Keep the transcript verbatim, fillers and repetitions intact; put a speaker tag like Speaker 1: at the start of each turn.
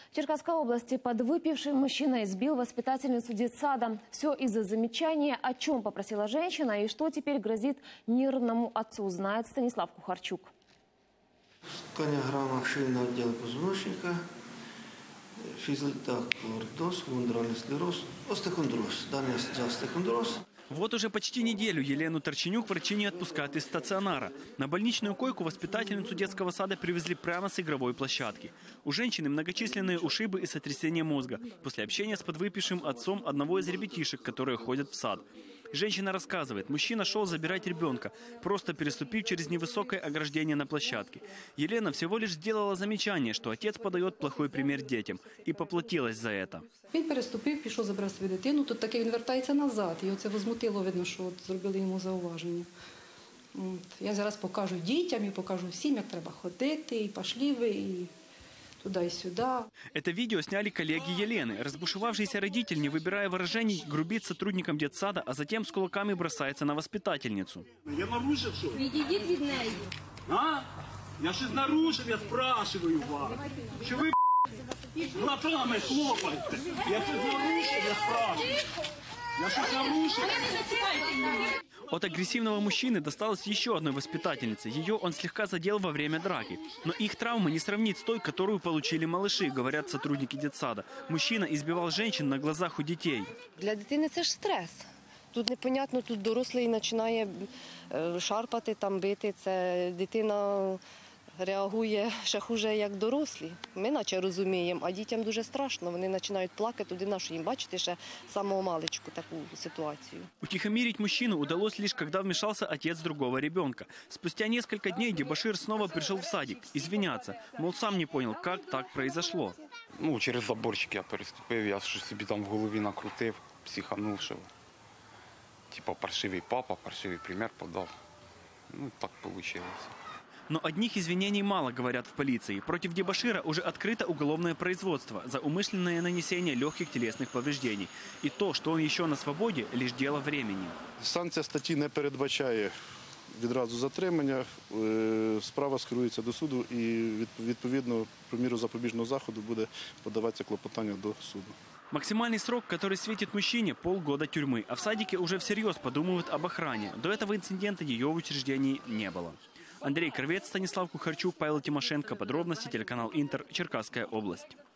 Speaker 1: В Черкасской области подвыпивший мужчина избил воспитательницу детсада. Все из-за замечания, о чем попросила женщина и что теперь грозит нервному отцу, знает Станислав Кухарчук.
Speaker 2: Сканиограмма шейного отдела позвоночника, физлитак, лордоз, лундральный склероз, остеохондроз. Данный остеохондроз.
Speaker 3: Вот уже почти неделю Елену Торченюк врачи не отпускают из стационара. На больничную койку воспитательницу детского сада привезли прямо с игровой площадки. У женщины многочисленные ушибы и сотрясение мозга после общения с подвыпившим отцом одного из ребятишек, которые ходят в сад. Женщина рассказывает, мужчина шел забирать ребенка, просто переступив через невысокое ограждение на площадке. Елена всего лишь сделала замечание, что отец подает плохой пример детям, и поплатилась за это.
Speaker 4: Він переступив, пішов забрати свою дитину, тут таки він вертається назад. І оце возмутило, видно, що от зробили йому зауваження. От. Я зараз покажу дітям і покажу всім, як треба ходити, і пішли ви, і туда и сюда.
Speaker 3: Это видео сняли коллеги Елены. Разбушевавшийся родитель, не выбирая выражений, грубит сотрудникам детсада, а затем с кулаками бросается на воспитательницу.
Speaker 5: Я нарушив що?
Speaker 4: Відійдіть від неї.
Speaker 5: А? Я щось нарушив, я спрашиваю вас. Що ви лапами хлопаєте? Я щось нарушив, я спрашиваю. Я щось нарушив.
Speaker 3: От агрессивного мужчины досталось еще одной воспитательнице. Ее он слегка задел во время драки. Но их травмы не сравнить с той, которую получили малыши, говорят сотрудники детсада. Мужчина избивал женщин на глазах у детей.
Speaker 6: Для дитини це ж стрес. Тут непонятно, тут дорослий починає шарпати, там бити. Це дитина реагує ще хуже, як дорослі. Ми наче розуміємо, а дітям дуже страшно. Вони починають плакати, туди нашу їм бачити ще самого маличку таку ситуацію.
Speaker 3: Утихомирить мужчину удалось лишь, когда вмешался отец другого ребенка. Спустя несколько дней дебошир снова пришел в садик извиняться. Мол, сам не понял, как так произошло.
Speaker 7: Ну, через заборчик я переступив, я щось собі там в голові накрутив, психанувши. Типа паршивий папа, паршивий пример подав. Ну, так вийшло.
Speaker 3: Но одних извинений мало, говорят в полиции. Против дебошира уже открыто уголовное производство за умышленное нанесение легких телесных повреждений. И то, что он еще на свободе, лишь дело времени.
Speaker 8: Санкція статті не передбачає відразу затримання. Справа скерується до суду і відповідно про міру запобіжного заходу буде подаватися клопотання до суду.
Speaker 3: Максимальный срок, который светит мужчине, полгода тюрьмы. А в садике уже всерьез подумывают об охране. До этого инцидента ее в учреждении не было. Андрей Кровец, Станислав Кухарчук, Павел Тимошенко. Подробности телеканал Интер, Черкасская область.